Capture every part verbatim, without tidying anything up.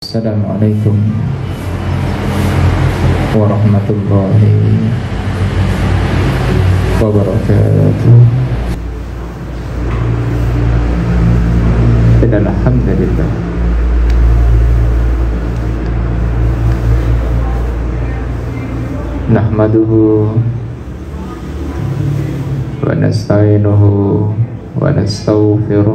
Assalamualaikum warahmatullahi wabarakatuh. Alhamdulillah, nahmaduhu wa nasta'inuhu wa nastaghfiruh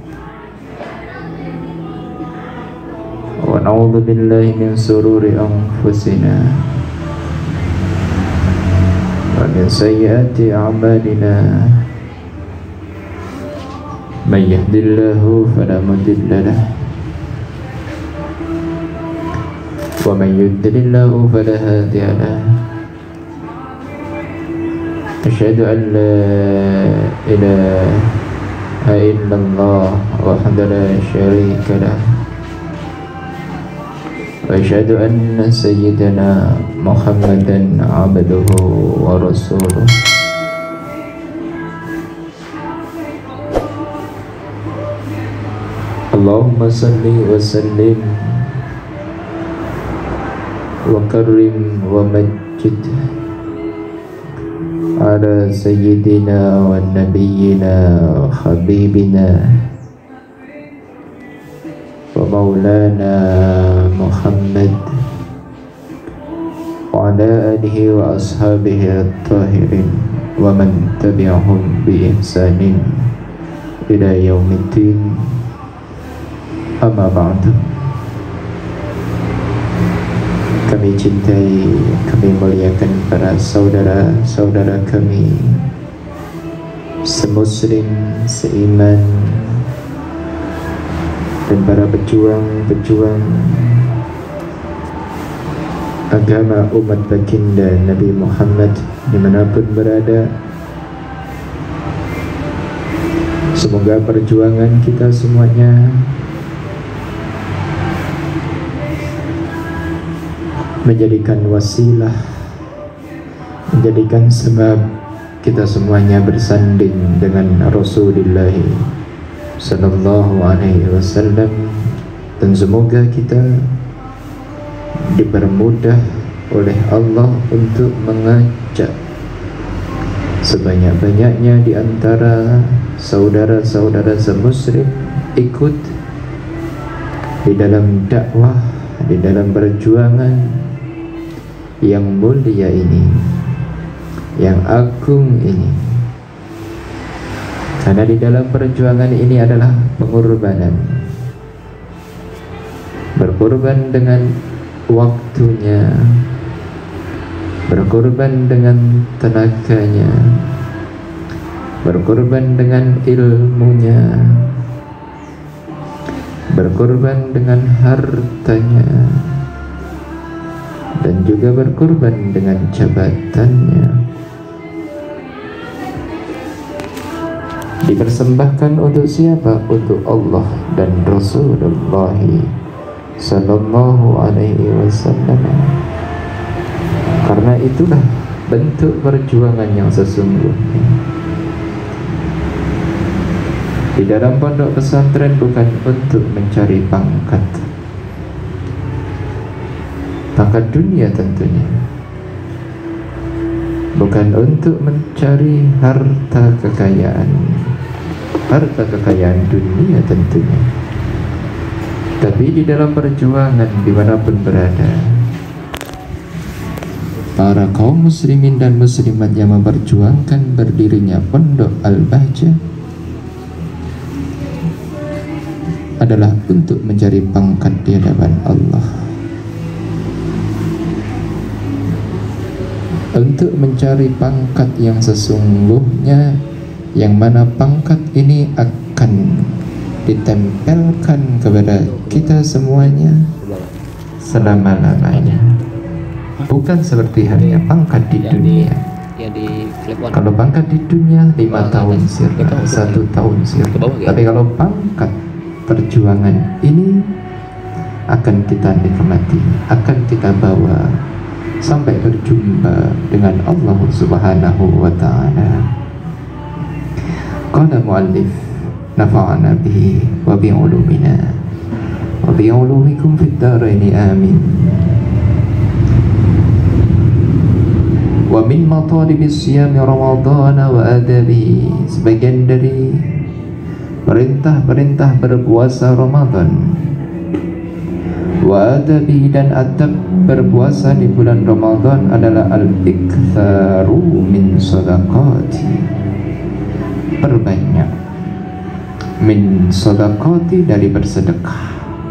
wa na'udzu billahi min sururi anfusina wa min sayyiati a'malina. Man yahdihillahu fala mudilla lahu wa man yudlilhu fala hadiya lahu. Asyhadu an la ilaha illallah wahdahu la syarika lahu wa asyhadu anna sayyidana Muhammadan abduhu wa rasuluh. Allahumma salli wa sallim wa karrim wa majid ala sayyidina wa nabiyyina wa habibina wa maulana Muhammad wa ala alihi wa ashabihi at-tahirin wa man tabi'ahum bi ihsanin ila yaumiddin. Amma ba'du. Kami cintai, kami muliakan para saudara-saudara kami semuslim, seiman, dan para pejuang-pejuang agama umat baginda Nabi Muhammad dimanapun berada. Semoga perjuangan kita semuanya menjadikan wasilah, menjadikan sebab kita semuanya bersanding dengan Rasulullah sallallahu alaihi wasallam, dan semoga kita dipermudah oleh Allah untuk mengajak sebanyak-banyaknya di antara saudara-saudara semuslim ikut di dalam dakwah, di dalam perjuangan yang mulia ini, yang agung ini. Karena di dalam perjuangan ini adalah pengorbanan, berkorban dengan waktunya, berkorban dengan tenaganya, berkorban dengan ilmunya, berkorban dengan hartanya, dan juga berkorban dengan jabatannya. Dipersembahkan untuk siapa? Untuk Allah dan Rasulullah sallallahu alaihi wasallam. Karena itulah bentuk perjuangan yang sesungguhnya. Di dalam pondok pesantren bukan untuk mencari pangkat, pangkat dunia tentunya, bukan untuk mencari harta kekayaan, harta kekayaan dunia tentunya, tapi di dalam perjuangan dimanapun berada, para kaum muslimin dan muslimat yang memperjuangkan berdirinya Pondok Al-Bahjah adalah untuk mencari pangkat di hadapan Allah, untuk mencari pangkat yang sesungguhnya, yang mana pangkat ini akan ditempelkan kepada kita semuanya selama-lamanya, bukan seperti halnya pangkat di dunia. Kalau pangkat di dunia lima tahun sirna, satu tahun sirna, tapi kalau pangkat perjuangan ini akan kita nikmati, akan kita bawa sampai berjumpa dengan Allah Subhanahu wa ta'ala. Qala muallif nafa'ana bihi wa bi'ulumina wa bi ulumikum fid dharaini amin. Wa min matalibis siyami Ramadhan wa adabi, sebagian dari perintah-perintah berpuasa Ramadan, wa adabi, dan adab berpuasa di bulan Ramadan adalah al-iktharu min sadaqati, perbanyak min sadaqati, dari bersedekah.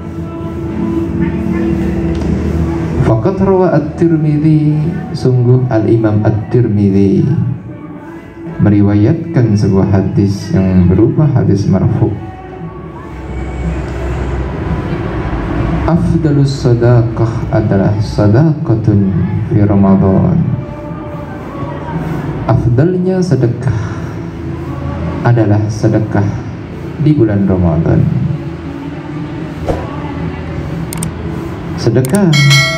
Faqad rawa at-Tirmidzi, sungguh al-Imam at-Tirmidzi meriwayatkan sebuah hadis yang berupa hadis marfu. Afdalus sadaqah adalah sadaqatun fi Ramadan. Afdalnya sedekah adalah sedekah di bulan Ramadan. Sedekah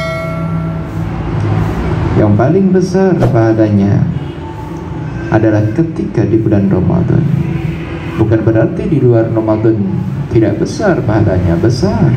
yang paling besar pahalanya adalah ketika di bulan Ramadan. Bukan berarti di luar Ramadan tidak besar pahalanya, besar.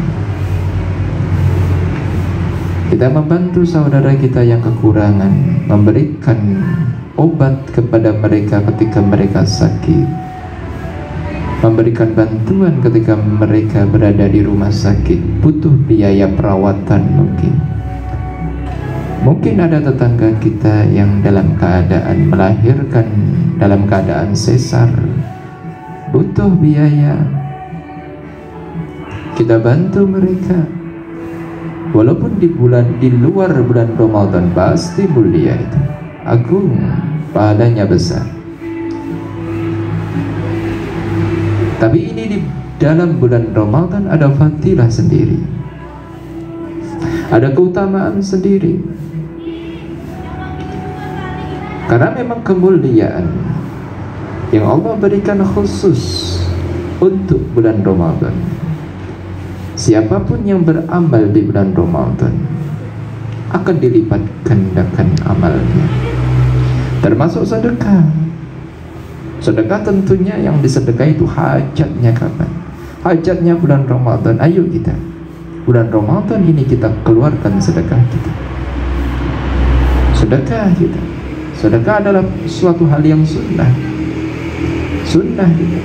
Kita membantu saudara kita yang kekurangan, memberikan obat kepada mereka ketika mereka sakit, memberikan bantuan ketika mereka berada di rumah sakit, butuh biaya perawatan. Mungkin Mungkin ada tetangga kita yang dalam keadaan melahirkan dalam keadaan sesar, butuh biaya. Kita bantu mereka. Walaupun di bulan di luar bulan Ramadan pasti mulia itu, agung, pahalanya besar. Tapi ini di dalam bulan Ramadan ada fadilah sendiri, ada keutamaan sendiri. Karena memang kemuliaan yang Allah berikan khusus untuk bulan Ramadan. Siapapun yang beramal di bulan Ramadan akan dilipat gandakan amalnya, termasuk sedekah. Sedekah tentunya yang disedekah itu hajatnya kapan? Hajatnya bulan Ramadan. Ayo kita, bulan Ramadan ini kita keluarkan sedekah kita. Sedekah kita. Sedekah adalah suatu hal yang sunnah. Sunnah kita.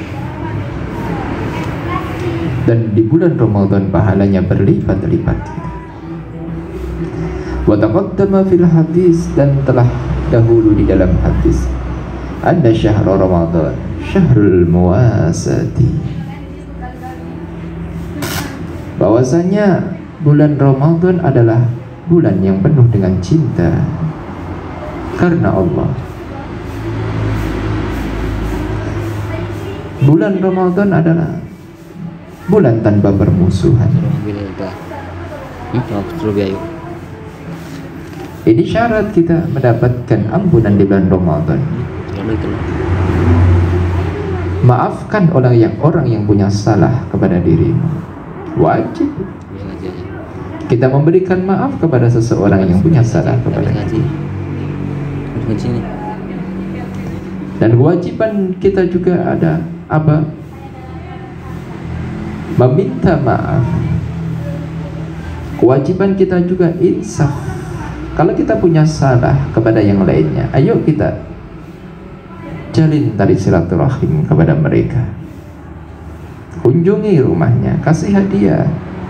Dan di bulan Ramadan pahalanya berlipat-lipat. Wa taqaddama fil hadis, dan telah dahulu di dalam hadis, anna syahr Ramadan syahrul muwasati, bahwasanya bulan Ramadan adalah bulan yang penuh dengan cinta karena Allah. Bulan Ramadan adalah bulan tanpa permusuhan. Ini syarat kita mendapatkan ampunan di bulan Ramadan. Maafkan orang yang orang yang punya salah kepada dirimu. Wajib kita memberikan maaf kepada seseorang yang punya salah kepada kita. Dan kewajiban kita juga ada apa? Meminta maaf. Kewajiban kita juga insaf. Kalau kita punya salah kepada yang lainnya, ayo kita jalin tali silaturahim kepada mereka. Kunjungi rumahnya, kasih hadiah.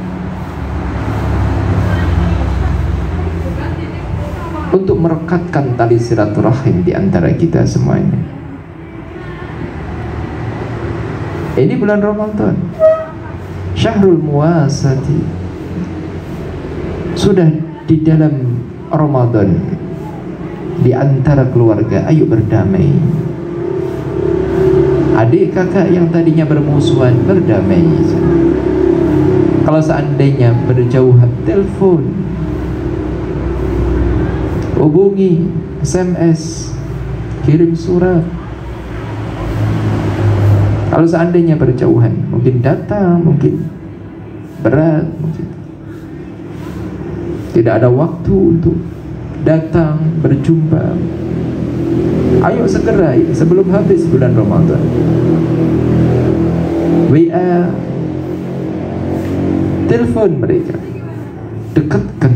Untuk merekatkan tali silaturahim di antara kita semuanya. Ini bulan Ramadan, syahrul muwasati. Sudah di dalam Ramadan, di antara keluarga, ayo berdamai. Adik kakak yang tadinya bermusuhan, berdamai. Kalau seandainya berjauhan, telepon, hubungi, S M S, kirim surat. Kalau seandainya berjauhan, mungkin datang, mungkin berat, mungkin tidak ada waktu untuk datang berjumpa. Ayo segera sebelum habis bulan Ramadan. W A, telepon mereka, dekatkan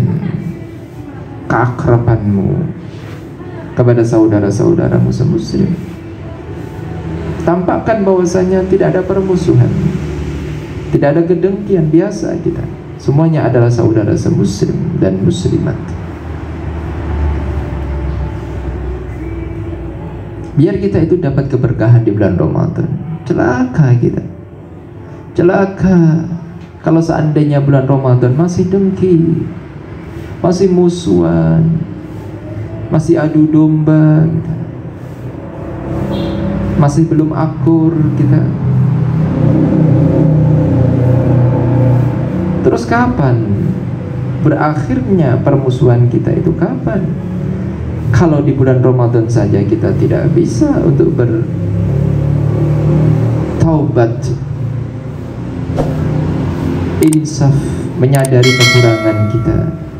keakrabanmu kepada saudara-saudaramu semuslim. Tampakkan bahwasanya tidak ada permusuhan, tidak ada kedengkian, biasa kita. Semuanya adalah saudara semuslim dan muslimat. Biar kita itu dapat keberkahan di bulan Ramadan. Celaka kita, celaka kalau seandainya bulan Ramadan masih dengki, masih musuhan, masih adu domba kita, masih belum akur kita. Terus kapan berakhirnya permusuhan kita itu, kapan? Kalau di bulan Ramadan saja kita tidak bisa untuk bertaubat, insaf, menyadari kekurangan kita,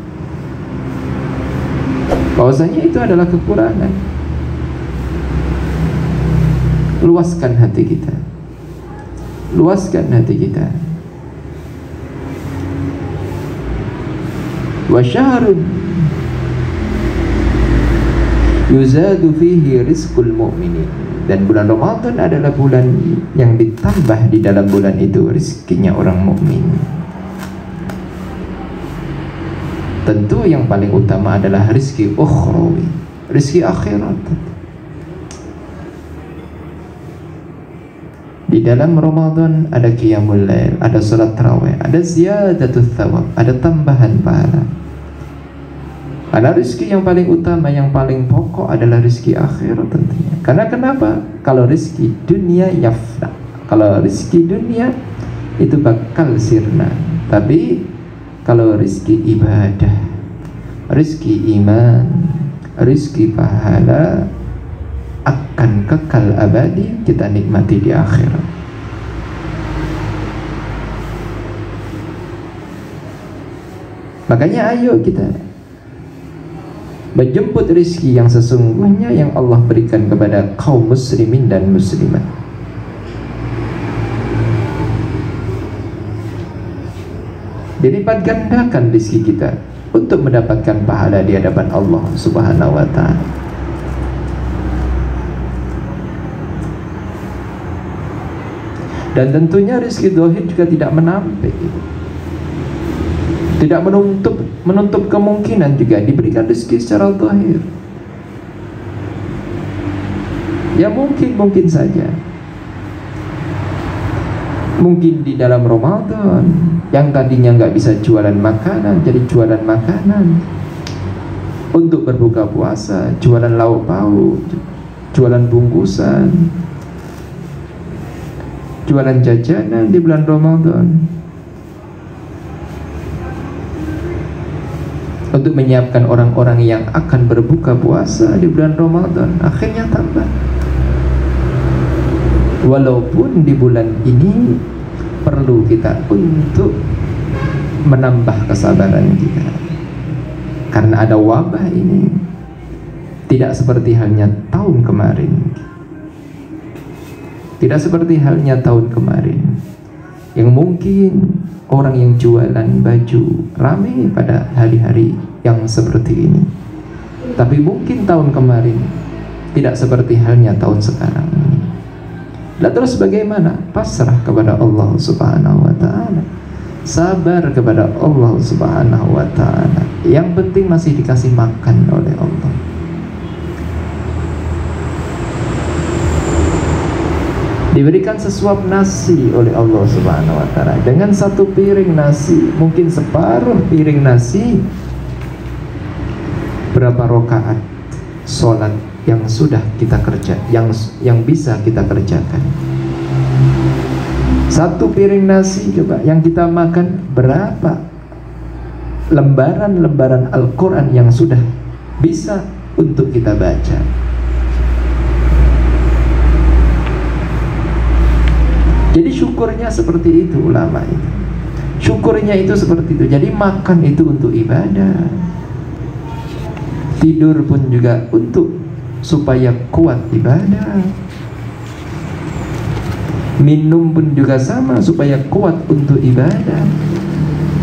bahwasanya itu adalah kekurangan. Luaskan hati kita, luaskan hati kita. Wa syahrun yuzadu fihi rizqul mu'minin, dan bulan Ramadan adalah bulan yang ditambah di dalam bulan itu rizkinya orang mukmin. Tentu yang paling utama adalah rizki ukhrawi, rizki akhirat. Di dalam Ramadan ada qiyamul lail, ada salat tarawih, ada ziyadatul thawab, ada tambahan pahala. Karena rizki yang paling utama, yang paling pokok adalah rizki akhirat tentunya. Karena kenapa? Kalau rizki dunia yafna, kalau rizki dunia itu bakal sirna. Tapi kalau rizki ibadah, rizki iman, rizki pahala akan kekal abadi, kita nikmati di akhirat. Makanya ayo kita menjemput rizki yang sesungguhnya yang Allah berikan kepada kaum muslimin dan muslimat. Dilipat gandakan rizki kita untuk mendapatkan pahala di hadapan Allah Subhanahu wa ta'ala. Dan tentunya rizki dohir juga tidak menampik, tidak menutup menutup kemungkinan juga diberikan rezeki secara zahir. Ya mungkin mungkin saja, mungkin di dalam Ramadan yang tadinya nggak bisa jualan makanan jadi jualan makanan, untuk berbuka puasa jualan lauk pauk, jualan bungkusan, jualan jajanan di bulan Ramadan, untuk menyiapkan orang-orang yang akan berbuka puasa di bulan Ramadan. Akhirnya tambah. Walaupun di bulan ini perlu kita untuk menambah kesabaran kita, karena ada wabah ini. Tidak seperti halnya tahun kemarin, tidak seperti halnya tahun kemarin yang mungkin orang yang jualan baju ramai pada hari-hari yang seperti ini. Tapi mungkin tahun kemarin tidak seperti halnya tahun sekarang ini. Nah terus bagaimana? Pasrah kepada Allah Subhanahu wa ta'ala, sabar kepada Allah Subhanahu wa ta'ala. Yang penting masih dikasih makan oleh Allah. Diberikan sesuap nasi oleh Allah Subhanahu wa ta'ala. Dengan satu piring nasi, mungkin separuh piring nasi, berapa rakaat sholat yang sudah kita kerja, yang yang bisa kita kerjakan. Satu piring nasi coba yang kita makan, berapa lembaran-lembaran Al-Quran yang sudah bisa untuk kita baca. Jadi syukurnya seperti itu ulama itu. Syukurnya itu seperti itu. Jadi makan itu untuk ibadah. Tidur pun juga untuk supaya kuat ibadah. Minum pun juga sama supaya kuat untuk ibadah.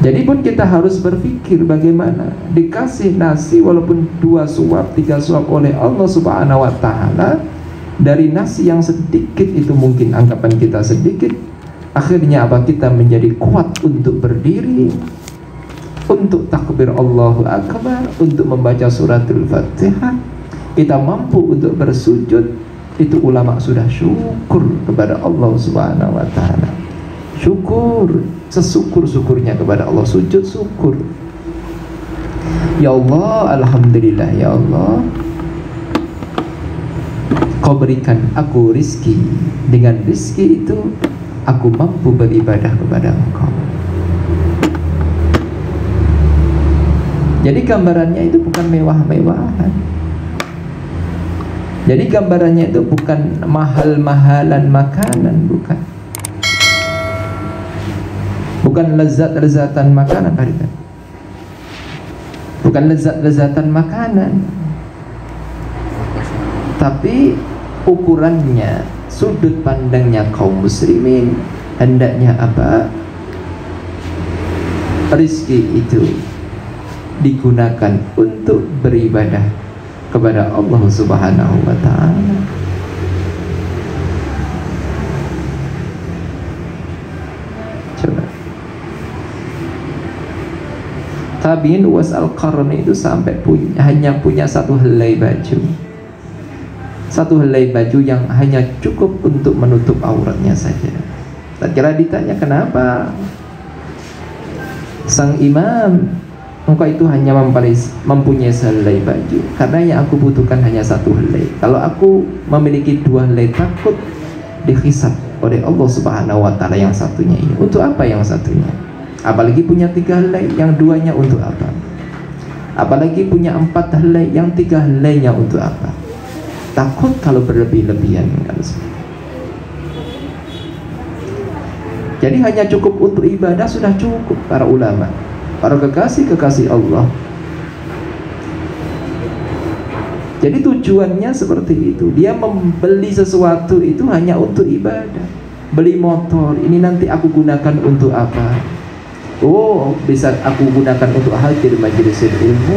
Jadi pun kita harus berpikir bagaimana dikasih nasi walaupun dua suap, tiga suap oleh Allah Subhanahu wa Ta'ala, dari nasi yang sedikit itu mungkin anggapan kita sedikit, akhirnya apa, kita menjadi kuat untuk berdiri, untuk takbir Allahu Akbar, untuk membaca suratul Fatihah, kita mampu untuk bersujud. Itu ulama sudah syukur kepada Allah Subhanahu wa Ta'ala. Syukur, sesyukur-syukurnya kepada Allah, sujud syukur. Ya Allah, alhamdulillah ya Allah, Kau berikan aku rizki. Dengan rizki itu aku mampu beribadah kepada Engkau. Jadi gambarannya itu bukan mewah-mewahan. Jadi gambarannya itu bukan mahal-mahalan makanan, bukan. Bukan lezat-lezatan makanan, bukan lezat-lezatan makanan, tapi ukurannya, sudut pandangnya kaum muslimin hendaknya apa? Rizki itu digunakan untuk beribadah kepada Allah Subhanahu wa Ta'ala. Coba Tabi'in Uwais Al-Qarni itu sampai punya, hanya punya satu helai baju, satu helai baju yang hanya cukup untuk menutup auratnya saja. Tak kira ditanya kenapa, sang imam, engkau itu hanya mempunyai sehelai baju, karena yang aku butuhkan hanya satu helai. Kalau aku memiliki dua helai, takut dihisab oleh Allah Subhanahu wa Ta'ala yang satunya ini. Untuk apa yang satunya? Apalagi punya tiga helai, yang duanya untuk apa? Apalagi punya empat helai, yang tiga helainya untuk apa? Takut kalau berlebih-lebihan kan. Jadi hanya cukup untuk ibadah sudah cukup para ulama, para kekasih-kekasih Allah. Jadi tujuannya seperti itu. Dia membeli sesuatu itu hanya untuk ibadah. Beli motor, ini nanti aku gunakan untuk apa? Oh, bisa aku gunakan untuk hadir majelis ilmu.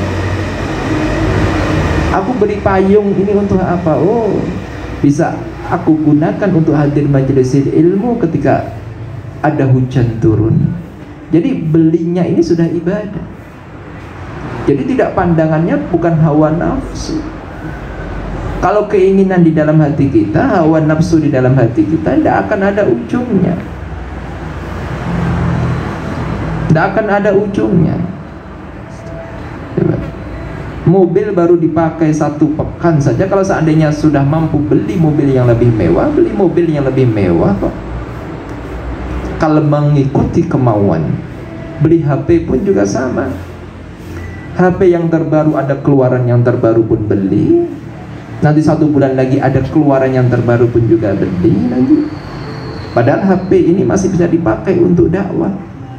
Aku beli payung, ini untuk apa? Oh, bisa aku gunakan untuk hadir majelis ilmu ketika ada hujan turun. Jadi belinya ini sudah ibadah. Jadi tidak, pandangannya bukan hawa nafsu. Kalau keinginan di dalam hati kita, hawa nafsu di dalam hati kita, tidak akan ada ujungnya. Tidak akan ada ujungnya. Mobil baru dipakai satu pekan saja, kalau seandainya sudah mampu beli mobil yang lebih mewah, beli mobil yang lebih mewah kok. Kalau mengikuti kemauan, beli H P pun juga sama. H P yang terbaru, ada keluaran yang terbaru pun beli. Nanti satu bulan lagi ada keluaran yang terbaru pun juga beli lagi. Padahal H P ini masih bisa dipakai untuk dakwah.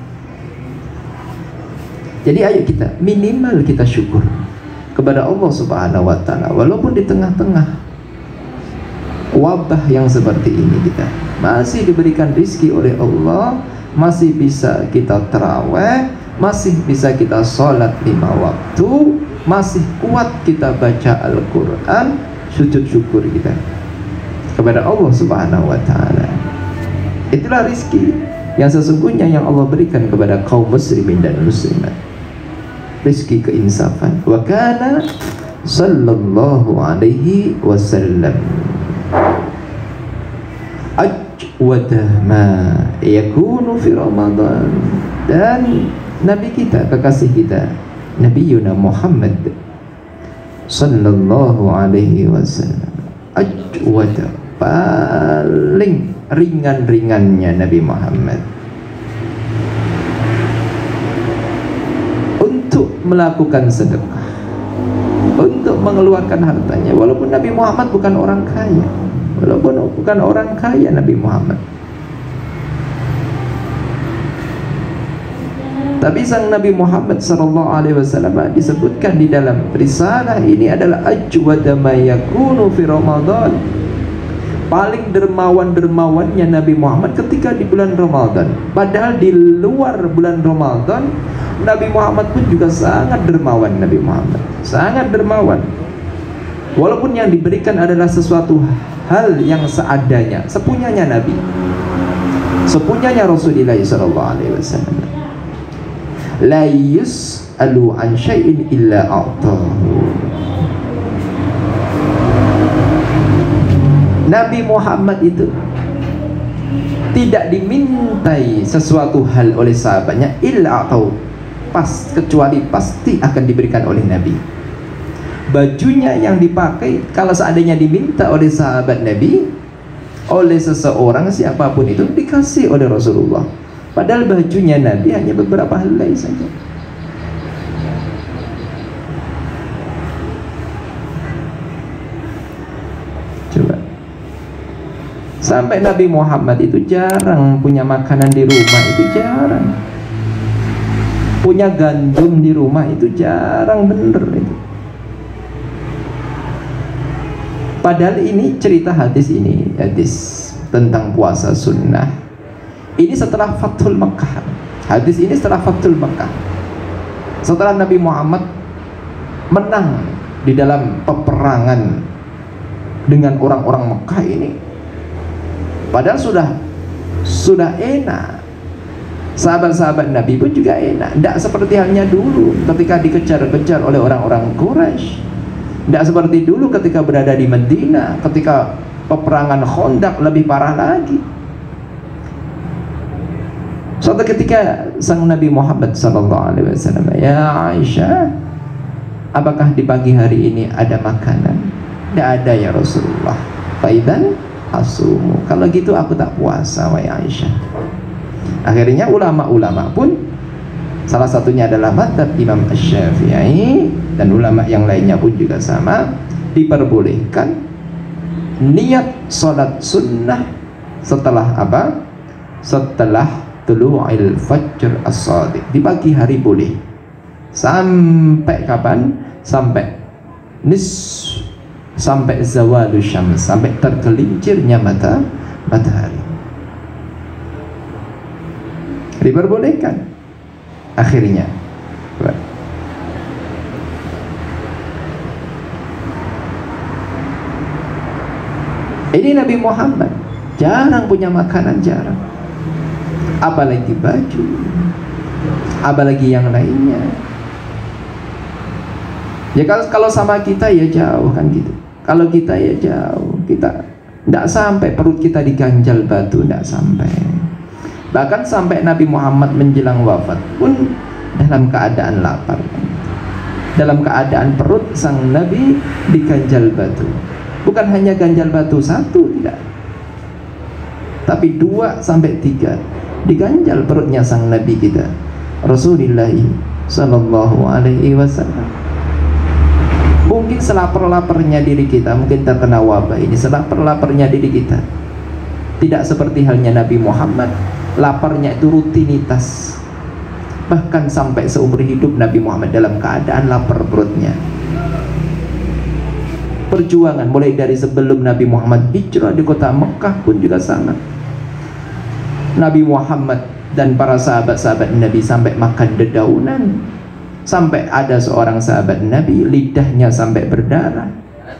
Jadi ayo kita, minimal kita syukur kepada Allah Subhanahu wa Ta'ala, walaupun di tengah-tengah wabah yang seperti ini kita masih diberikan rizki oleh Allah, masih bisa kita tarawih, masih bisa kita sholat lima waktu, masih kuat kita baca Al-Quran, sujud syukur kita kepada Allah Subhanahu wa Ta'ala. Itulah rizki yang sesungguhnya yang Allah berikan kepada kaum muslimin dan muslimat, rizki keinsafan. Wa kana sallallahu alaihi wasallam ajwada ma yakunu fi Ramadan. Dan Nabi kita, kekasih kita, Nabi Yuna Muhammad sallallahu alaihi wasallam, ajwada, paling ringan-ringannya Nabi Muhammad untuk melakukan sedekah, untuk mengeluarkan hartanya. Walaupun Nabi Muhammad bukan orang kaya, walaupun bukan orang kaya Nabi Muhammad, tapi sang Nabi Muhammad sallallahu alaihi wasallam disebutkan di dalam risalah ini adalah ajwada ma yakunu fi Ramadan, paling dermawan-dermawannya Nabi Muhammad ketika di bulan Ramadan. Padahal di luar bulan Ramadan Nabi Muhammad pun juga sangat dermawan. Nabi Muhammad sangat dermawan, walaupun yang diberikan adalah sesuatu hal yang seadanya, sepunyanya Nabi, sepunyanya Rasulullah sallallahu alaihi wasallam. La yus'alu an syai'in illa a'tahu. Nabi Muhammad itu tidak dimintai sesuatu hal oleh sahabatnya illa atau pas, kecuali pasti akan diberikan oleh Nabi. Bajunya yang dipakai kalau seandainya diminta oleh sahabat Nabi, oleh seseorang siapapun itu, dikasih oleh Rasulullah. Padahal bajunya Nabi hanya beberapa helai saja. Coba, sampai Nabi Muhammad itu jarang punya makanan di rumah, itu jarang. Punya gandum di rumah itu jarang, bener itu. Padahal ini cerita hadis ini, hadis tentang puasa sunnah. Ini setelah Fathul Makkah. Hadis ini setelah Fathul Makkah. Setelah Nabi Muhammad menang di dalam peperangan dengan orang-orang Mekah ini. Padahal sudah sudah enak. Sahabat-sahabat Nabi pun juga enak. Tidak seperti halnya dulu ketika dikejar-kejar oleh orang-orang Quraisy. Tidak seperti dulu ketika berada di Madinah, ketika peperangan Khandaq lebih parah lagi. Suatu ketika sang Nabi Muhammad sallallahu alaihi wasallam, "Ya Aisyah, apakah di pagi hari ini ada makanan?" "Tidak ada ya Rasulullah." "Faidan asumu." "Kalau gitu aku tak puasa wahai Aisyah." Akhirnya ulama-ulama pun, salah satunya adalah mazhab Imam Asy-Syafi'i dan ulama yang lainnya pun juga sama, diperbolehkan niat sholat sunnah setelah apa? Setelah tulu'il fajr as-shadiq. Di pagi hari boleh. Sampai kapan? Sampai nis, sampai zawalus syams, sampai tergelincirnya mata matahari. Diperbolehkan akhirnya. Ini Nabi Muhammad jarang punya makanan, jarang, apalagi baju, apalagi yang lainnya. Ya kalau kalau sama kita ya jauh kan gitu. Kalau kita ya jauh, kita tidak sampai perut kita diganjal batu, tidak sampai. Bahkan sampai Nabi Muhammad menjelang wafat pun dalam keadaan lapar, dalam keadaan perut sang Nabi diganjal batu. Bukan hanya ganjal batu satu, tidak, tapi dua sampai tiga diganjal perutnya sang Nabi kita Rasulullah sallallahu alaihi wasallam. Mungkin selapar-laparnya diri kita, mungkin terkena wabah ini, selapar-laparnya diri kita. Tidak seperti halnya Nabi Muhammad, laparnya itu rutinitas. Bahkan sampai seumur hidup Nabi Muhammad dalam keadaan lapar perutnya. Perjuangan mulai dari sebelum Nabi Muhammad hijrah di kota Mekah pun juga sama. Nabi Muhammad dan para sahabat-sahabat Nabi sampai makan dedaunan, sampai ada seorang sahabat Nabi lidahnya sampai berdarah,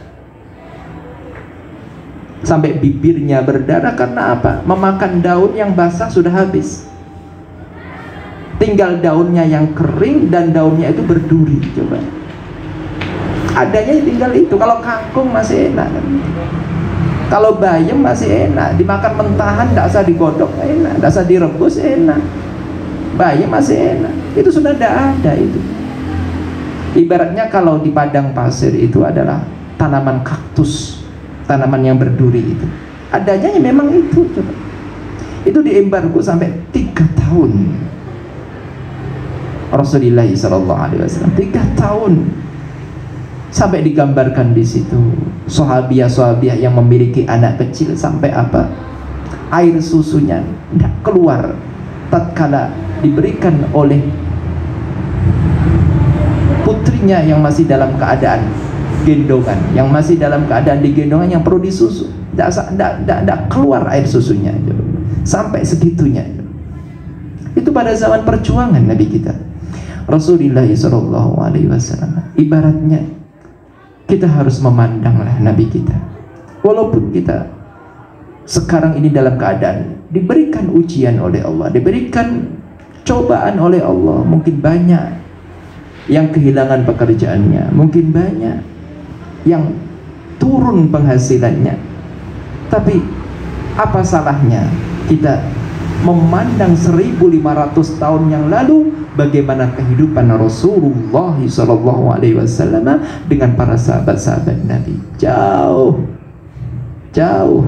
sampai bibirnya berdarah. Karena apa? Memakan daun yang basah sudah habis, tinggal daunnya yang kering dan daunnya itu berduri. Coba, adanya tinggal itu. Kalau kangkung masih enak kan? Kalau bayam masih enak, dimakan mentahan, tidak usah digodok enak, tidak usah direbus enak. Bayam masih enak, itu sudah tidak ada itu. Ibaratnya kalau di padang pasir itu adalah tanaman kaktus, tanaman yang berduri itu, adanya ya memang itu. Coba, itu diembargo sampai tiga tahun. Rasulullah sallallahu alaihi wasallam tiga tahun. Sampai digambarkan di situ sahabiah-sahabiah yang memiliki anak kecil sampai apa? Air susunya tidak keluar tatkala diberikan oleh putrinya yang masih dalam keadaan gendongan, yang masih dalam keadaan di gendongan yang perlu disusu, tidak keluar air susunya sampai segitunya. Itu pada zaman perjuangan Nabi kita Rasulullah shallallahu alaihi wasallam. Ibaratnya kita harus memandanglah Nabi kita, walaupun kita sekarang ini dalam keadaan diberikan ujian oleh Allah, diberikan cobaan oleh Allah, mungkin banyak yang kehilangan pekerjaannya, mungkin banyak yang turun penghasilannya, tapi apa salahnya kita memandang seribu lima ratus tahun yang lalu bagaimana kehidupan Rasulullah shallallahu alaihi wasallam dengan para sahabat-sahabat Nabi. Jauh jauh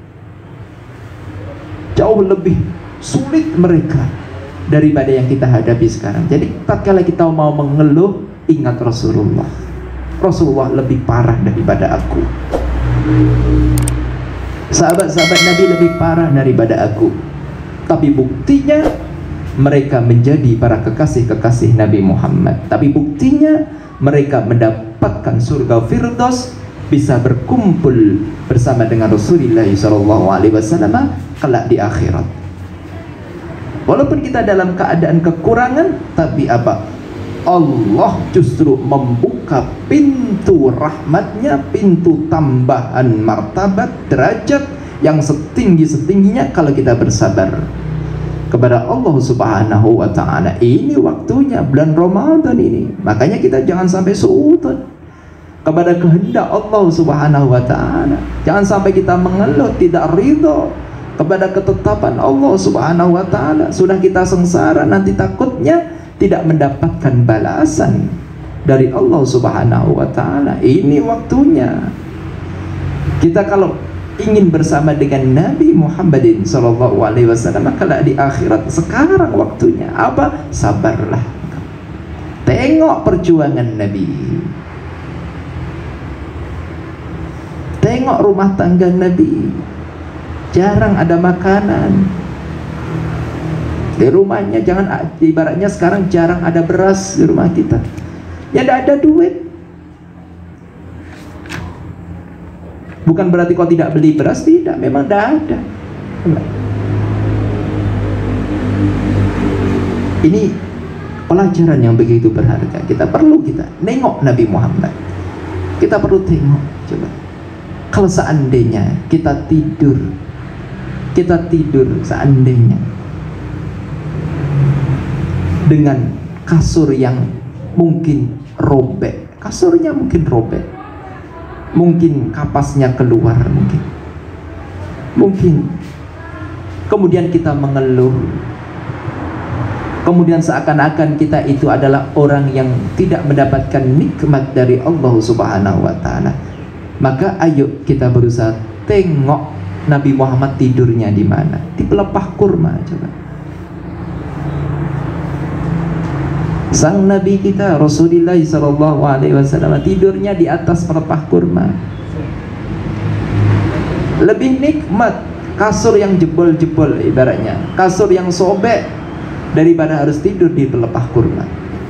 jauh lebih sulit mereka daripada yang kita hadapi sekarang. Jadi tatkala kita mau mengeluh, ingat Rasulullah. Rasulullah lebih parah daripada aku. Sahabat-sahabat Nabi lebih parah daripada aku. Tapi buktinya mereka menjadi para kekasih-kekasih Nabi Muhammad. Tapi buktinya mereka mendapatkan surga Firdaus, bisa berkumpul bersama dengan Rasulullah shallallahu alaihi wasallam kelak di akhirat. Walaupun kita dalam keadaan kekurangan, tapi apa? Allah justru membuka pintu rahmatnya, pintu tambahan martabat, derajat yang setinggi-setingginya kalau kita bersabar kepada Allah subhanahu wa ta'ala. Ini waktunya, bulan Ramadan ini, makanya kita jangan sampai suudon kepada kehendak Allah subhanahu wa ta'ala. Jangan sampai kita mengeluh, tidak ridho kepada ketetapan Allah subhanahu wa ta'ala. Sudah kita sengsara, nanti takutnya tidak mendapatkan balasan dari Allah subhanahu wa ta'ala. Ini waktunya kita kalau ingin bersama dengan Nabi Muhammadin sallallahu alaihi wasallam kelak di akhirat. Sekarang waktunya apa? Sabarlah, tengok perjuangan Nabi, tengok rumah tangga Nabi, jarang ada makanan di rumahnya. Jangan, ibaratnya sekarang jarang ada beras di rumah kita, ya tidak ada duit. Bukan berarti kau tidak beli beras, tidak, memang tidak ada. Ini pelajaran yang begitu berharga. Kita perlu kita nengok Nabi Muhammad. Kita perlu tengok. Coba, kalau seandainya kita tidur, kita tidur seandainya dengan kasur yang mungkin robek, kasurnya mungkin robek, mungkin kapasnya keluar, mungkin mungkin kemudian kita mengeluh, kemudian seakan-akan kita itu adalah orang yang tidak mendapatkan nikmat dari Allah subhanahu wa ta'ala. Maka ayo kita berusaha tengok Nabi Muhammad tidurnya di mana? Di pelepah kurma. Coba, sang Nabi kita Rasulullah shallallahu alaihi wasallam tidurnya di atas pelepah kurma. Lebih nikmat kasur yang jebol-jebol, ibaratnya kasur yang sobek, daripada harus tidur di pelepah kurma.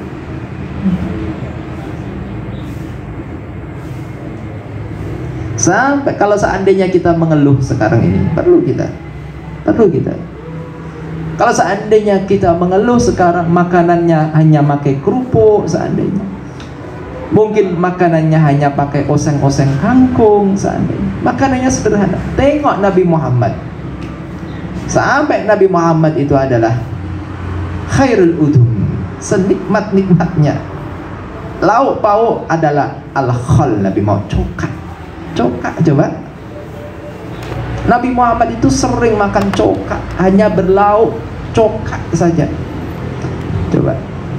Sampai kalau seandainya kita mengeluh sekarang ini, perlu kita perlu kita kalau seandainya kita mengeluh sekarang makanannya hanya pakai kerupuk, seandainya mungkin makanannya hanya pakai oseng-oseng kangkung, seandainya makanannya sederhana. Tengok Nabi Muhammad, sampai Nabi Muhammad itu adalah khairul udum, senikmat-nikmatnya. Lauk pauk adalah al-khal. Nabi mau cokak, cokak. Coba, Nabi Muhammad itu sering makan cokak, hanya berlauk cokak saja. Coba,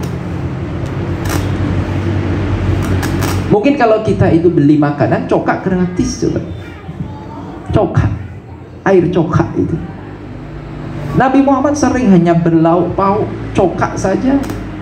mungkin kalau kita itu beli makanan cokak gratis, coba, cokak, air cokak itu. Nabi Muhammad sering hanya berlauk pauk cokak saja.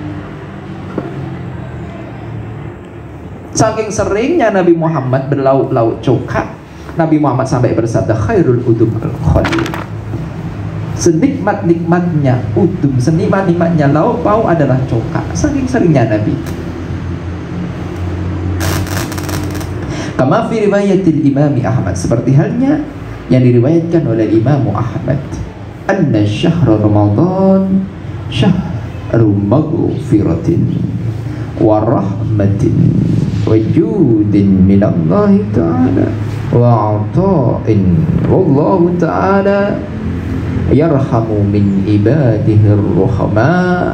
Saking seringnya Nabi Muhammad berlauk-lauk cokak, Nabi Muhammad sampai bersabda khairul udum al-khalil. Senikmat-nikmatnya udum, senikmat-nikmatnya lauk pauk adalah cokak. Saking seringnya Nabi. Kama fi riwayatil Imam Ahmad, seperti halnya yang diriwayatkan oleh Imam Ahmad, anna syahr Ramadan syahru maghfiratin wa rahmatin wa judin minallahi ta'ala wa ata'in wallahu ta'ala yarhamu min ibadihi ar-ruhama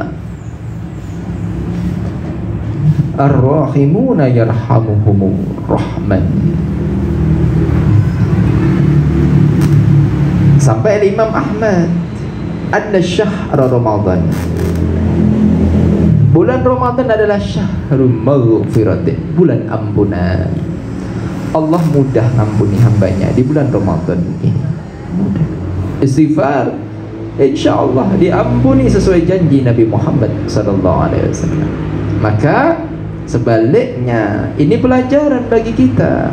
ar-rahimuna yarhamuhumur rahman. Sampai Imam Ahmad, anna syahr Ramadan, bulan Ramadan adalah syahrul maghfiratin, bulan ampunan. Allah mudah ngampuni hambanya di bulan Ramadan ini. Mudah. Istighfar insyaallah diampuni sesuai janji Nabi Muhammad sallallahu alaihi wasallam. Maka sebaliknya ini pelajaran bagi kita.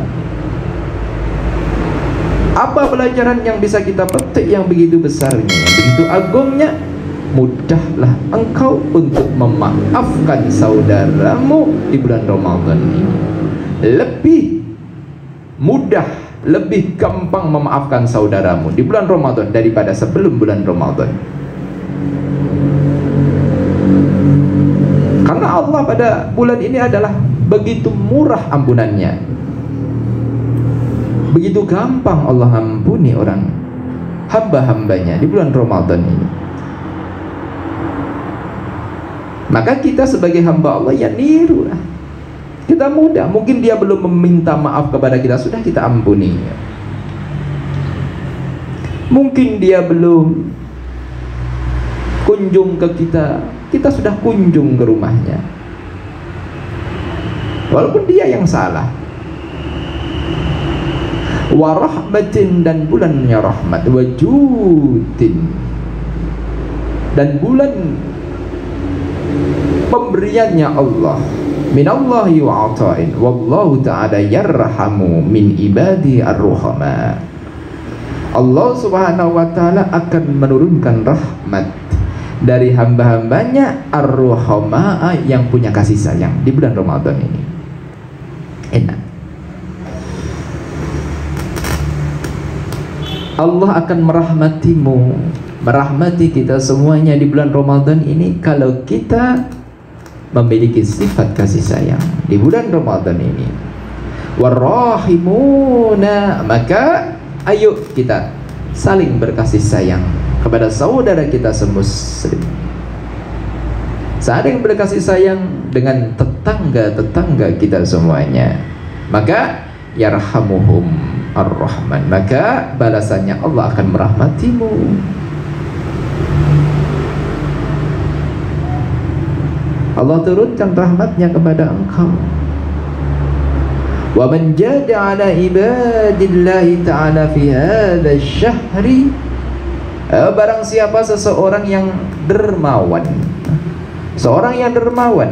Apa pelajaran yang bisa kita petik yang begitu besarnya, yang begitu agungnya? Mudahlah engkau untuk memaafkan saudaramu di bulan Ramadan ini. Lebih mudah, lebih gampang memaafkan saudaramu di bulan Ramadan daripada sebelum bulan Ramadan. Karena Allah pada bulan ini adalah begitu murah ampunannya, begitu gampang Allah ampuni orang hamba-hambanya di bulan Ramadan ini. Maka kita sebagai hamba Allah ya niru lah. Kita mudah, mungkin dia belum meminta maaf kepada kita, sudah kita ampuni. Mungkin dia belum kunjung ke kita, kita sudah kunjung ke rumahnya, walaupun dia yang salah. Warahmatin, dan bulannya rahmat, wajudin, dan bulan pemberiannya Allah, minallahi wa ata'in wallahu ta'ala yarhamu min ibadi ar-ruhama. Allah subhanahu wa ta'ala akan menurunkan rahmat dari hamba-hambanya ar-ruhama, yang punya kasih sayang di bulan Ramadan ini. Enak. Allah akan merahmatimu, merahmati kita semuanya di bulan Ramadan ini kalau kita memiliki sifat kasih sayang di bulan Ramadan ini. Warahimuna, maka ayo kita saling berkasih sayang kepada saudara kita semuslim, saling berkasih sayang dengan tetangga-tetangga kita semuanya. Maka yarhamuhum ar-rahman, maka balasannya Allah akan merahmatimu. Allah turunkan rahmatnya kepada engkau. Wa man jada ala ibadillahi ta'ala fi hadha syahri, barang siapa seseorang yang dermawan, seorang yang dermawan,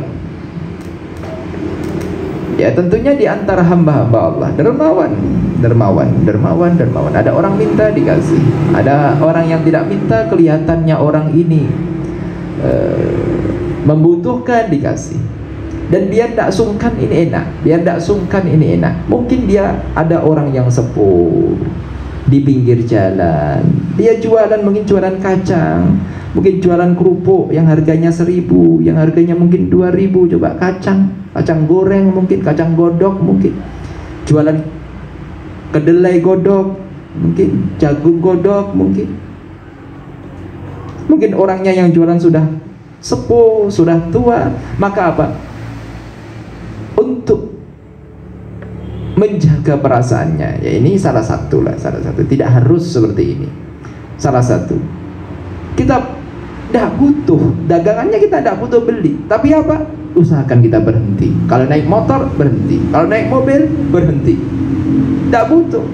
ya tentunya di antara hamba-hamba Allah, dermawan, dermawan, dermawan, dermawan. Ada orang minta dikasih, ada orang yang tidak minta, kelihatannya orang ini uh, membutuhkan dikasih, dan dia tidak sungkan ini enak, dia tidak sungkan ini enak. Mungkin dia ada orang yang sepuh di pinggir jalan, dia jualan, mungkin jualan kacang, mungkin jualan kerupuk yang harganya seribu, yang harganya mungkin dua ribu. Coba kacang, kacang goreng, mungkin kacang godok, mungkin jualan kedelai godok, mungkin jagung godok, mungkin mungkin orangnya yang jualan sudah sepuh, sudah tua. Maka apa? Untuk menjaga perasaannya, ya ini salah satu lah, salah satu, tidak harus seperti ini. Salah satu, kita tidak butuh dagangannya, kita tidak butuh beli, tapi apa? Usahakan kita berhenti. Kalau naik motor berhenti, kalau naik mobil berhenti, tidak butuh.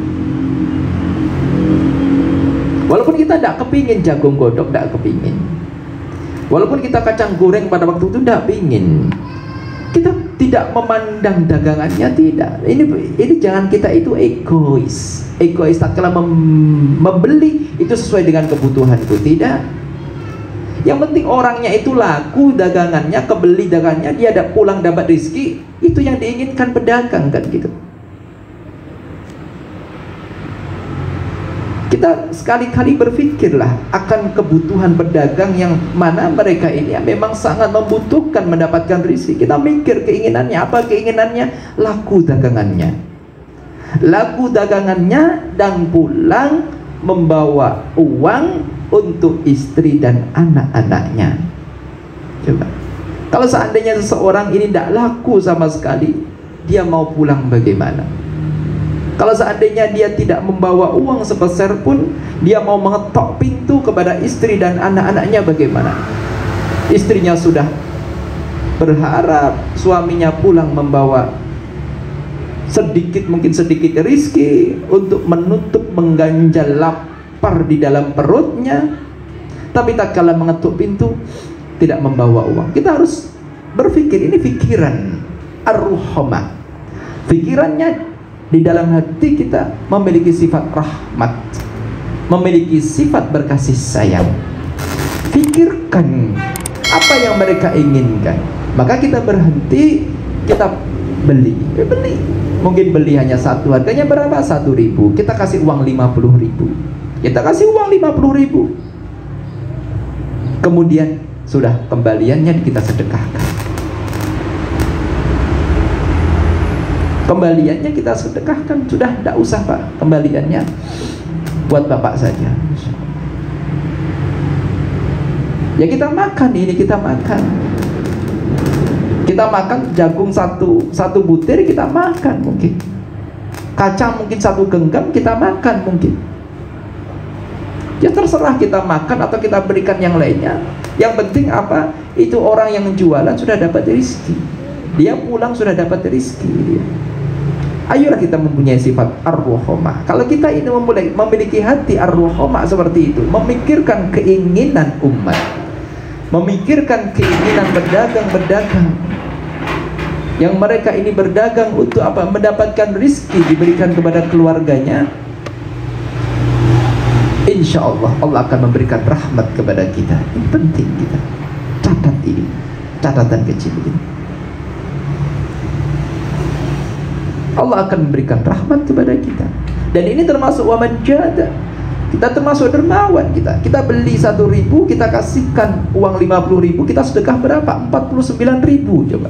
Walaupun kita tidak kepingin jagung godok, tidak kepingin. Walaupun kita kacang goreng pada waktu itu tidak pingin, kita tidak memandang dagangannya, tidak. Ini ini jangan kita itu egois, egois. Tak kala mem membeli itu sesuai dengan kebutuhan itu, tidak. Yang penting orangnya itu laku dagangannya, kebeli dagangannya, dia ada pulang dapat rezeki, itu yang diinginkan pedagang kan gitu. kita sekali-kali berpikirlah akan kebutuhan pedagang yang mana mereka ini memang sangat membutuhkan mendapatkan rezeki. Kita mikir keinginannya apa? Keinginannya laku dagangannya, laku dagangannya dan pulang membawa uang untuk istri dan anak-anaknya. Coba, kalau seandainya seseorang ini tidak laku sama sekali, dia mau pulang bagaimana? Kalau seandainya dia tidak membawa uang sepeser pun, dia mau mengetok pintu kepada istri dan anak-anaknya, bagaimana? Istrinya sudah berharap suaminya pulang membawa sedikit, mungkin sedikit rezeki untuk menutup mengganjal lapar di dalam perutnya, tapi tak kala mengetuk pintu tidak membawa uang. Kita harus berpikir, ini pikiran ar-ruhmah, pikirannya di dalam hati kita memiliki sifat rahmat, memiliki sifat berkasih sayang. Pikirkan apa yang mereka inginkan, maka kita berhenti, kita beli, ya beli. Mungkin beli hanya satu, harganya berapa? Satu ribu. Kita kasih uang lima puluh ribu. Kita kasih uang lima puluh ribu. Kemudian sudah kembaliannya kita sedekahkan. Kembaliannya kita sedekahkan, sudah tidak usah Pak, kembaliannya buat Bapak saja. Ya kita makan ini, kita makan, kita makan jagung satu satu butir kita makan mungkin, kacang mungkin satu genggam kita makan mungkin. Ya terserah kita makan atau kita berikan yang lainnya. Yang penting apa? Itu orang yang jualan sudah dapat rezeki, dia pulang sudah dapat rezeki dia. Ayolah kita mempunyai sifat ar-ruhmah. Kalau kita ini memulai memiliki hati ar-ruhmah seperti itu, memikirkan keinginan umat, memikirkan keinginan berdagang-berdagang yang mereka ini berdagang untuk apa? Mendapatkan rezeki diberikan kepada keluarganya. Insya Allah Allah akan memberikan rahmat kepada kita. Ini penting kita catat ini, catatan kecil ini. Allah akan memberikan rahmat kepada kita. Dan ini termasuk waman jada. Kita termasuk dermawan kita. Kita beli satu ribu, kita kasihkan uang lima puluh ribu, kita sedekah berapa? Empat puluh sembilan ribu coba.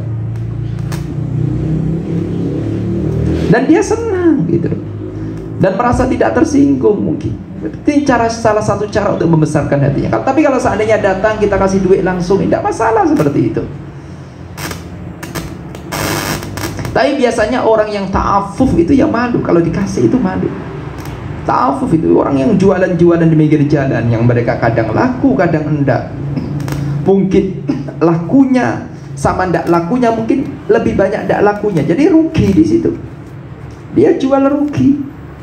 Dan dia senang gitu, dan merasa tidak tersinggung mungkin. Ini cara, salah satu cara untuk membesarkan hatinya. Tapi kalau seandainya datang kita kasih duit langsung, tidak masalah seperti itu. Tapi biasanya orang yang ta'afuf itu yang malu, kalau dikasih itu malu. Ta'afuf itu orang yang jualan-jualan di pinggir jalan, yang mereka kadang laku, kadang enggak. Mungkin lakunya sama enggak lakunya, mungkin lebih banyak enggak lakunya, jadi rugi di situ. Dia jual rugi.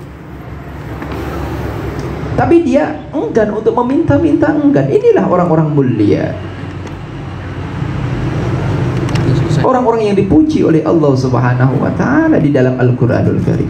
Tapi dia enggan untuk meminta-minta, enggan. Inilah orang-orang mulia, orang-orang yang dipuji oleh Allah Subhanahu wa taala di dalam Al-Qur'anul Karim.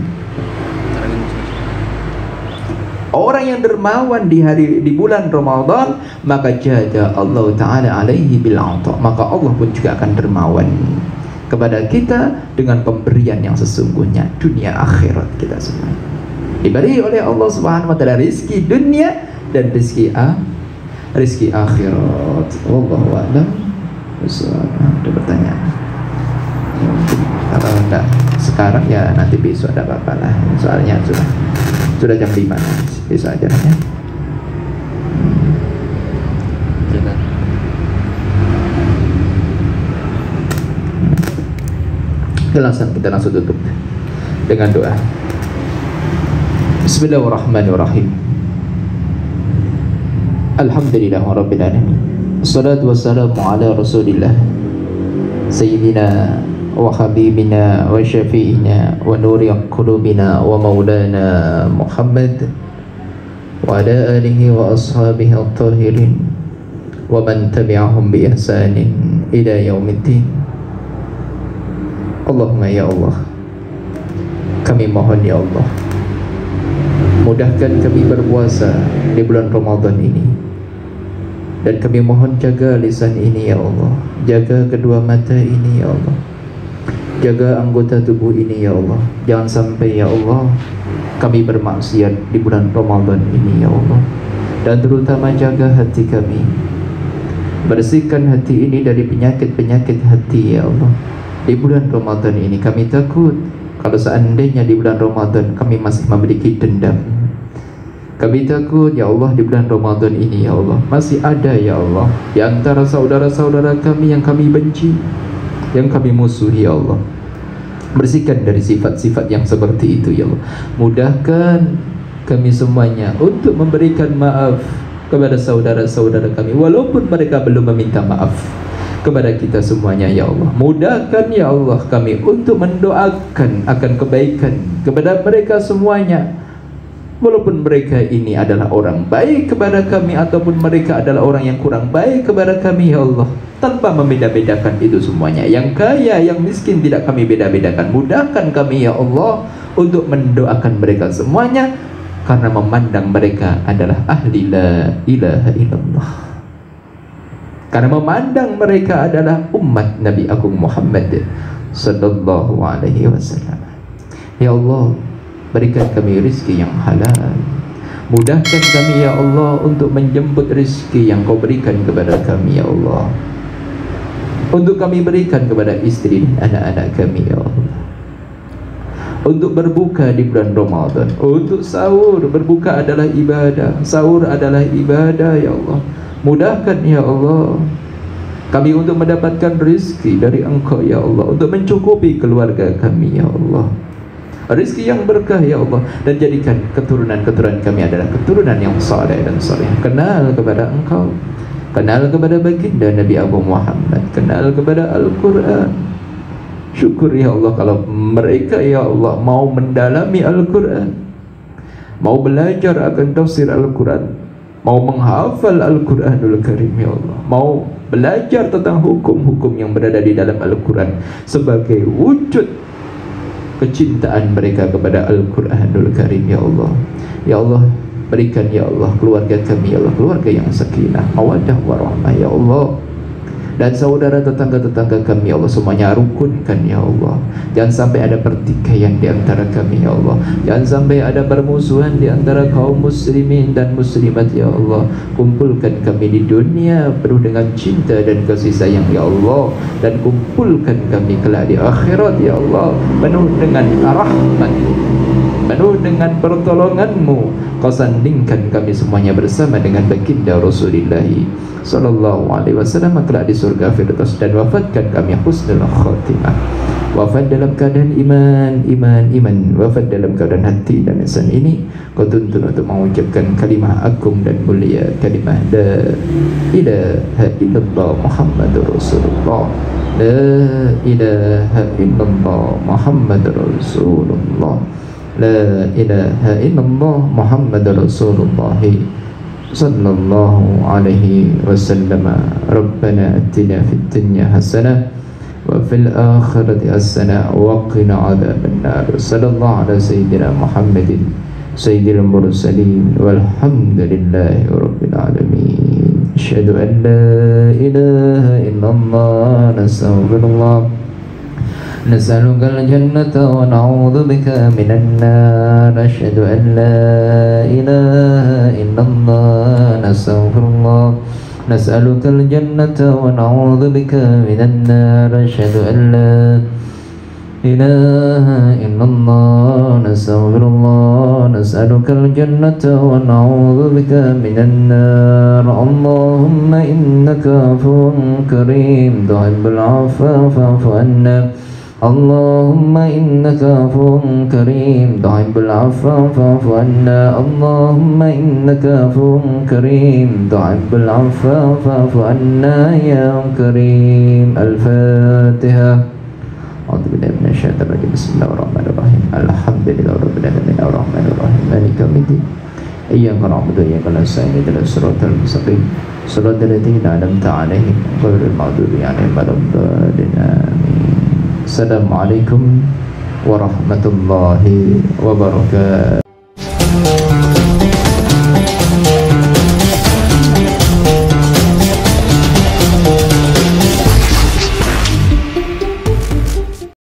Orang yang dermawan di hari di bulan Ramadan, maka jada Allah taala alaihi bil ata, maka Allah pun juga akan dermawan kepada kita dengan pemberian yang sesungguhnya dunia akhirat kita semua. Diberi oleh Allah Subhanahu wa taala rezeki dunia dan rezeki a rezeki akhirat. Wallahu a'lam. Ada pertanyaan? Kalau enggak sekarang ya nanti besok, ada apa-apa lah, soalnya sudah sudah jam lima, besok aja ya. Kita langsung kita langsung tutup dengan doa. Bismillahirrahmanirrahim. Alhamdulillahirabbil alamin. Wassalatu wassalamu ala Rasulillah Sayyidina wa habibina wa syafi'ina wa nuri qulubina wa maulana Muhammad wa ala alihi wa ashabihi at-tahirin wa man tabi'ahum bi ihsanin ila yaumiddin. Allahumma ya Allah, kami mohon ya Allah, mudahkan kami berpuasa di bulan Ramadan ini, dan kami mohon jaga lisan ini ya Allah, jaga kedua mata ini ya Allah, jaga anggota tubuh ini ya Allah. Jangan sampai ya Allah kami bermaksiat di bulan Ramadan ini ya Allah. Dan terutama jaga hati kami, bersihkan hati ini dari penyakit-penyakit hati ya Allah. Di bulan Ramadan ini kami takut kalau seandainya di bulan Ramadan kami masih memiliki dendam. Kami takut ya Allah di bulan Ramadan ini ya Allah masih ada ya Allah di antara saudara-saudara kami yang kami benci, yang kami musuhi ya Allah. Bersihkan dari sifat-sifat yang seperti itu ya Allah. Mudahkan kami semuanya untuk memberikan maaf kepada saudara-saudara kami walaupun mereka belum meminta maaf kepada kita semuanya ya Allah. Mudahkan ya Allah kami untuk mendoakan akan kebaikan kepada mereka semuanya, walaupun mereka ini adalah orang baik kepada kami ataupun mereka adalah orang yang kurang baik kepada kami ya Allah, tanpa membeda-bedakan itu semuanya. Yang kaya, yang miskin tidak kami beda-bedakan. Mudahkan kami ya Allah untuk mendoakan mereka semuanya, karena memandang mereka adalah ahli la ilaha illallah, karena memandang mereka adalah umat Nabi Agung Muhammad sallallahu alaihi wasallam. Ya Allah, berikan kami rizki yang halal. Mudahkan kami ya Allah untuk menjemput rizki yang Kau berikan kepada kami ya Allah, untuk kami berikan kepada istri dan anak-anak kami ya Allah, untuk berbuka di bulan Ramadan, untuk sahur. Berbuka adalah ibadah, sahur adalah ibadah ya Allah. Mudahkan ya Allah kami untuk mendapatkan rizki dari Engkau ya Allah, untuk mencukupi keluarga kami ya Allah, rizki yang berkah ya Allah. Dan jadikan keturunan-keturunan kami adalah keturunan yang saleh dan saleh, kenal kepada Engkau, kenal kepada baginda Nabi Agung Muhammad, kenal kepada Al-Quran. Syukur ya Allah kalau mereka ya Allah mau mendalami Al-Quran, mau belajar akan tafsir Al-Quran, mau menghafal Al-Quranul Karim ya Allah, mau belajar tentang hukum-hukum yang berada di dalam Al-Quran sebagai wujud kecintaan mereka kepada Al-Quranul Karim ya Allah. Ya Allah, berikan ya Allah keluarga kami ya Allah keluarga yang sakinah, mawaddah warahmah ya Allah. Dan saudara tetangga-tetangga kami ya Allah semuanya rukunkan ya Allah. Jangan sampai ada pertikaian di antara kami ya Allah. Jangan sampai ada permusuhan di antara kaum muslimin dan muslimat ya Allah. Kumpulkan kami di dunia penuh dengan cinta dan kasih sayang ya Allah, dan kumpulkan kami kelak di akhirat ya Allah penuh dengan rahmat, penuh dengan pertolongan-Mu. Kau sandingkan kami semuanya bersama dengan baginda Rasulullah sallallahu alaihi wasallam kelak di surga Firdaus, dan wafatkan kami husnul khatimah, wafat dalam keadaan iman, iman, iman, wafat dalam keadaan hati dan lisan ini Kau tuntun untuk mengucapkan kalimah agung dan mulia, kalimah la ilaha illallah Muhammadur Rasulullah, la ilaha illallah Muhammadur Rasulullah, la ilaha illallah Muhammadur Rasulullah sallallahu alaihi wasallam. Rabbana atina fid dunya hasanah wa fil akhirati hasanah wa qina adzaban nar. Sallallahu ala sayyidina Muhammadin sayyidil mursalin walhamdulillahi rabbil alamin. Asyhadu an la ilaha illallah, nastaghfirullah, نسألك الجنة ونعوذ بك من النار. أشهد أن لا إله إلا الله، نستغفر الله، نسألك الجنة ونعوذ بك من النار. أشهد أن لا إله إلا الله، نستغفر الله، نسألك الجنة ونعوذ بك من النار. اللهم إنك عفو كريم تحب العفو فاعف عنا. اللهم إنك عفو كريم تحب العفو فاعف عنا. اللهم إنك عفو كريم تحب العفو فاعف عنا يا كريم. الفاتحة. أعوذ بالله من الشيطان الرجيم. بسم الله الرحمن الرحيم. الحمد لله رب العالمين الرحمن الرحيم مالك يوم الدين. إياك نعبد وإياك نستعين اهدنا الصراط المستقيم صراط الذين أنعمت عليهم غير المغضوب عليهم ولا الضالين. آمين. Assalamualaikum warahmatullahi wabarakatuh.